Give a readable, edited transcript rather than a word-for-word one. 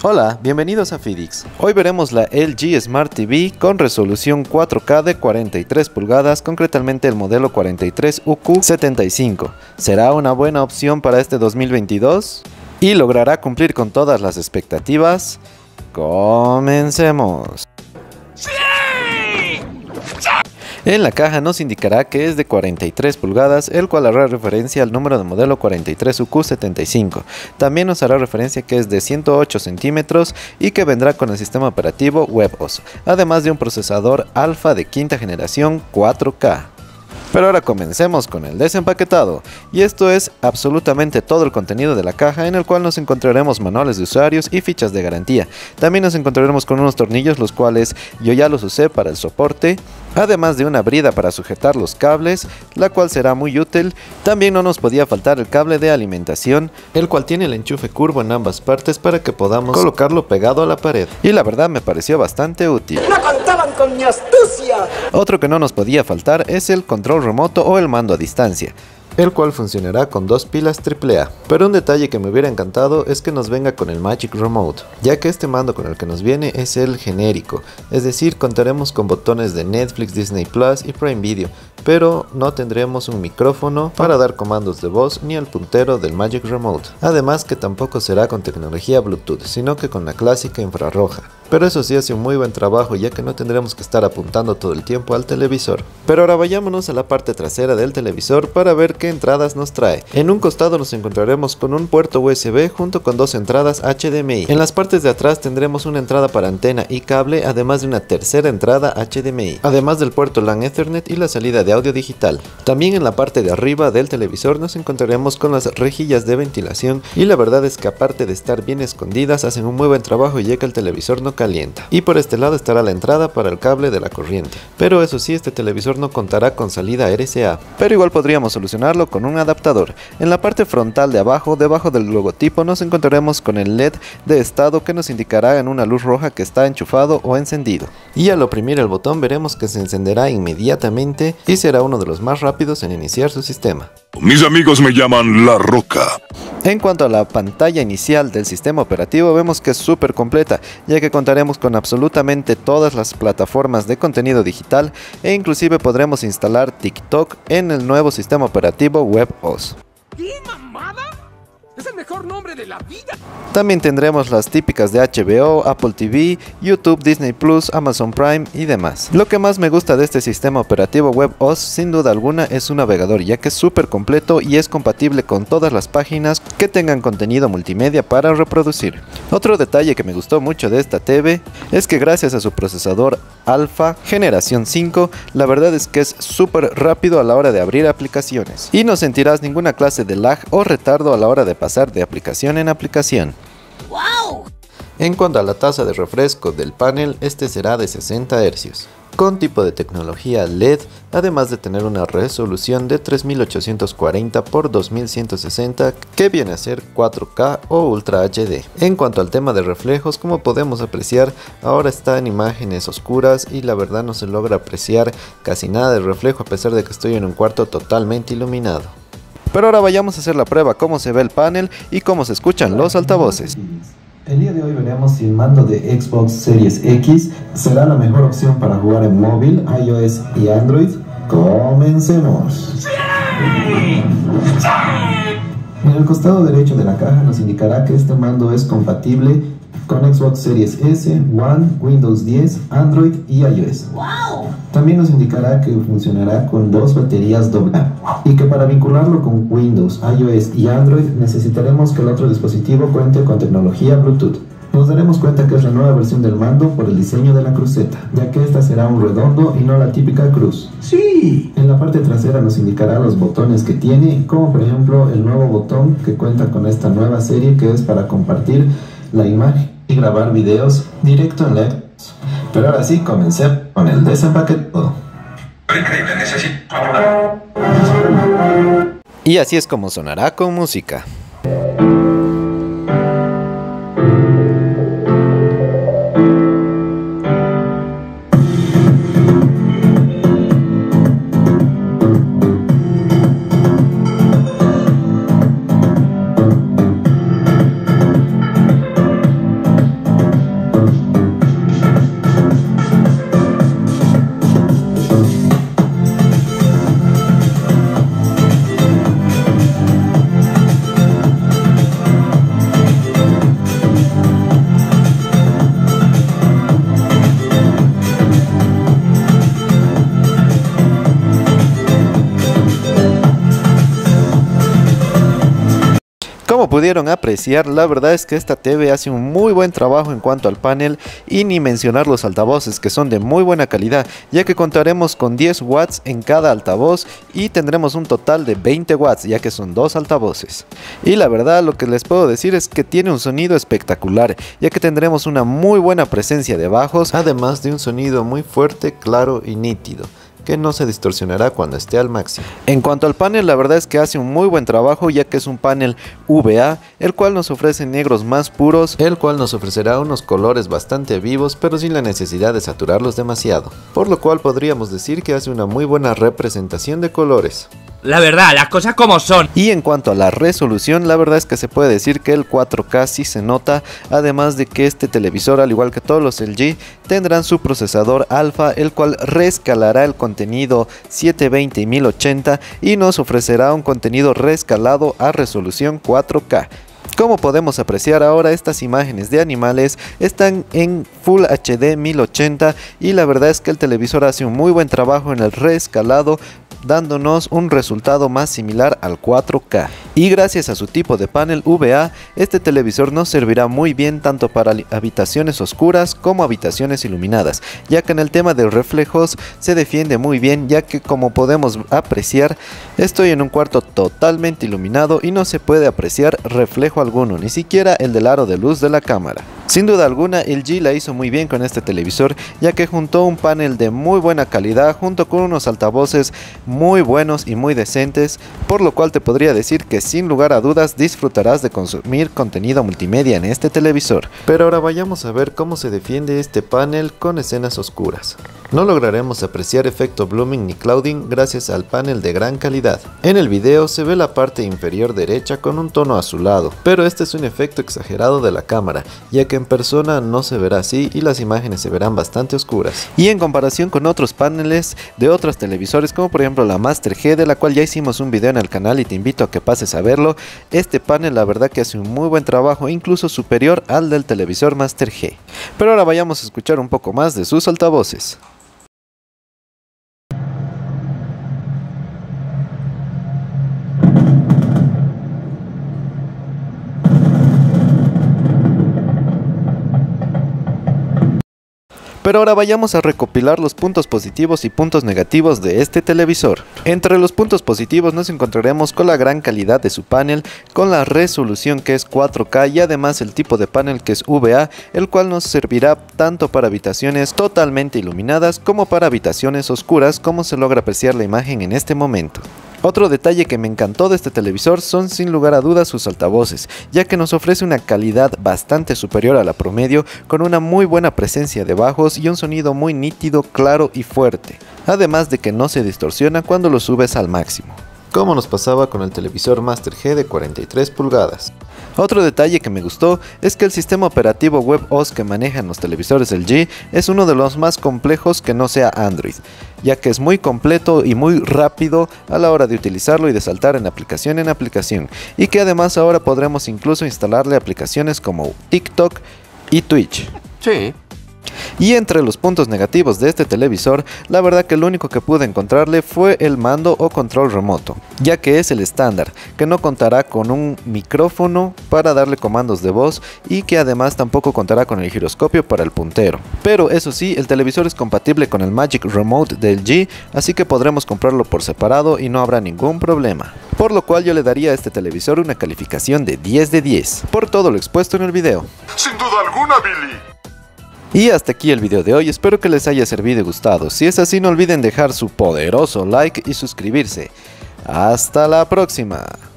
Hola, bienvenidos a Fidix. Hoy veremos la LG Smart TV con resolución 4K de 43 pulgadas, concretamente el modelo 43UQ75. ¿Será una buena opción para este 2022? ¿Y logrará cumplir con todas las expectativas? ¡Comencemos! En la caja nos indicará que es de 43 pulgadas, el cual hará referencia al número de modelo 43UQ75. También nos hará referencia que es de 108 centímetros y que vendrá con el sistema operativo WebOS, además de un procesador Alpha de quinta generación 4K. Pero ahora comencemos con el desempaquetado, y esto es absolutamente todo el contenido de la caja, en el cual nos encontraremos manuales de usuarios y fichas de garantía. También nos encontraremos con unos tornillos, los cuales yo ya los usé para el soporte, además de una brida para sujetar los cables, la cual será muy útil. También no nos podía faltar el cable de alimentación, el cual tiene el enchufe curvo en ambas partes para que podamos colocarlo pegado a la pared, y la verdad me pareció bastante útil. ¡No contaban con mi astucia! Otro que no nos podía faltar es el control remoto o el mando a distancia, el cual funcionará con dos pilas AAA. Pero un detalle que me hubiera encantado es que nos venga con el Magic Remote, ya que este mando con el que nos viene es el genérico, es decir, contaremos con botones de Netflix, Disney Plus y Prime Video, pero no tendremos un micrófono para dar comandos de voz ni el puntero del Magic Remote. Además que tampoco será con tecnología Bluetooth, sino que con la clásica infrarroja. Pero eso sí hace un muy buen trabajo, ya que no tendremos que estar apuntando todo el tiempo al televisor. Pero ahora vayámonos a la parte trasera del televisor para ver qué entradas nos trae. En un costado nos encontraremos con un puerto USB junto con dos entradas HDMI. En las partes de atrás tendremos una entrada para antena y cable, además de una tercera entrada HDMI, además del puerto LAN Ethernet y la salida de audio digital. También en la parte de arriba del televisor nos encontraremos con las rejillas de ventilación, y la verdad es que aparte de estar bien escondidas hacen un muy buen trabajo, ya que el televisor no calienta. Y por este lado estará la entrada para el cable de la corriente. Pero eso sí, este televisor no contará con salida RCA, pero igual podríamos solucionarlo con un adaptador. En la parte frontal de abajo, debajo del logotipo, nos encontraremos con el LED de estado que nos indicará en una luz roja que está enchufado o encendido. Y al oprimir el botón veremos que se encenderá inmediatamente y será uno de los más rápidos en iniciar su sistema. Mis amigos me llaman La Roca. En cuanto a la pantalla inicial del sistema operativo, vemos que es súper completa, ya que contaremos con absolutamente todas las plataformas de contenido digital e inclusive podremos instalar TikTok en el nuevo sistema operativo WebOS. ¿Qué mamada? ¡Es el mejor nombre de la vida! También tendremos las típicas de HBO, Apple TV, YouTube, Disney Plus, Amazon Prime y demás. Lo que más me gusta de este sistema operativo WebOS sin duda alguna es su navegador, ya que es súper completo y es compatible con todas las páginas que tengan contenido multimedia para reproducir. Otro detalle que me gustó mucho de esta TV es que gracias a su procesador Alpha generación 5, la verdad es que es súper rápido a la hora de abrir aplicaciones y no sentirás ninguna clase de lag o retardo a la hora de pasar de aplicación en aplicación. ¡Wow! En cuanto a la tasa de refresco del panel, este será de 60 Hz, con tipo de tecnología LED, además de tener una resolución de 3840 x 2160 que viene a ser 4K o Ultra HD. En cuanto al tema de reflejos, como podemos apreciar, ahora está en imágenes oscuras y la verdad no se logra apreciar casi nada de reflejo a pesar de que estoy en un cuarto totalmente iluminado. Pero ahora vayamos a hacer la prueba cómo se ve el panel y cómo se escuchan los altavoces. El día de hoy veremos si el mando de Xbox Series X será la mejor opción para jugar en móvil, iOS y Android. ¡Comencemos! En el costado derecho de la caja nos indicará que este mando es compatible con Xbox Series S, One, Windows 10, Android y iOS. También nos indicará que funcionará con dos baterías AA y que para vincularlo con Windows, iOS y Android necesitaremos que el otro dispositivo cuente con tecnología Bluetooth. Nos daremos cuenta que es la nueva versión del mando por el diseño de la cruceta, ya que esta será un redondo y no la típica cruz. ¡Sí! En la parte trasera nos indicará los botones que tiene, como por ejemplo el nuevo botón que cuenta con esta nueva serie que es para compartir la imagen y grabar videos directo en la Xbox. Pero ahora sí, comencemos con el desempaquetado. Y así es como sonará con música. pudieron apreciar, la verdad es que esta TV hace un muy buen trabajo en cuanto al panel, y ni mencionar los altavoces, que son de muy buena calidad, ya que contaremos con 10 watts en cada altavoz y tendremos un total de 20 watts, ya que son 2 altavoces. Y la verdad, lo que les puedo decir es que tiene un sonido espectacular, ya que tendremos una muy buena presencia de bajos, además de un sonido muy fuerte, claro y nítido, que no se distorsionará cuando esté al máximo. En cuanto al panel, la verdad es que hace un muy buen trabajo, ya que es un panel VA, el cual nos ofrece negros más puros, el cual nos ofrecerá unos colores bastante vivos, pero sin la necesidad de saturarlos demasiado, por lo cual podríamos decir que hace una muy buena representación de colores. La verdad, las cosas como son. Y en cuanto a la resolución, la verdad es que se puede decir que el 4K sí se nota, además de que este televisor, al igual que todos los LG, tendrán su procesador Alpha, el cual reescalará el contenido 720 y 1080 y nos ofrecerá un contenido reescalado a resolución 4K. Como podemos apreciar ahora, estas imágenes de animales están en Full HD 1080 y la verdad es que el televisor hace un muy buen trabajo en el reescalado, dándonos un resultado más similar al 4K. Y gracias a su tipo de panel VA, este televisor nos servirá muy bien tanto para habitaciones oscuras como habitaciones iluminadas, ya que en el tema de reflejos se defiende muy bien, ya que como podemos apreciar, estoy en un cuarto totalmente iluminado y no se puede apreciar reflejo alguno, ni siquiera el del aro de luz de la cámara. Sin duda alguna, LG la hizo muy bien con este televisor, ya que juntó un panel de muy buena calidad junto con unos altavoces muy buenos y muy decentes, por lo cual te podría decir que sin lugar a dudas disfrutarás de consumir contenido multimedia en este televisor. Pero ahora vayamos a ver cómo se defiende este panel con escenas oscuras. No lograremos apreciar efecto blooming ni clouding gracias al panel de gran calidad. En el video se ve la parte inferior derecha con un tono azulado, pero este es un efecto exagerado de la cámara, ya que en persona no se verá así y las imágenes se verán bastante oscuras. Y en comparación con otros paneles de otros televisores, como por ejemplo la Master G, de la cual ya hicimos un video en el canal y te invito a que pases a verlo, este panel la verdad que hace un muy buen trabajo, incluso superior al del televisor Master G. Pero ahora vayamos a escuchar un poco más de sus altavoces. Pero ahora vayamos a recopilar los puntos positivos y puntos negativos de este televisor. Entre los puntos positivos nos encontraremos con la gran calidad de su panel, con la resolución que es 4K y además el tipo de panel que es VA, el cual nos servirá tanto para habitaciones totalmente iluminadas como para habitaciones oscuras, como se logra apreciar la imagen en este momento. Otro detalle que me encantó de este televisor son sin lugar a dudas sus altavoces, ya que nos ofrece una calidad bastante superior a la promedio, con una muy buena presencia de bajos y un sonido muy nítido, claro y fuerte, además de que no se distorsiona cuando lo subes al máximo, como nos pasaba con el televisor Master G de 43 pulgadas. Otro detalle que me gustó es que el sistema operativo WebOS que manejan los televisores LG es uno de los más complejos que no sea Android, ya que es muy completo y muy rápido a la hora de utilizarlo y de saltar en aplicación, y que además ahora podremos incluso instalarle aplicaciones como TikTok y Twitch. Sí. Y entre los puntos negativos de este televisor, la verdad que lo único que pude encontrarle fue el mando o control remoto, ya que es el estándar, que no contará con un micrófono para darle comandos de voz y que además tampoco contará con el giroscopio para el puntero. Pero eso sí, el televisor es compatible con el Magic Remote de LG, así que podremos comprarlo por separado y no habrá ningún problema. Por lo cual yo le daría a este televisor una calificación de 10 de 10, por todo lo expuesto en el video. Sin duda alguna, Billy. Y hasta aquí el video de hoy, espero que les haya servido y gustado. Si es así, no olviden dejar su poderoso like y suscribirse. Hasta la próxima.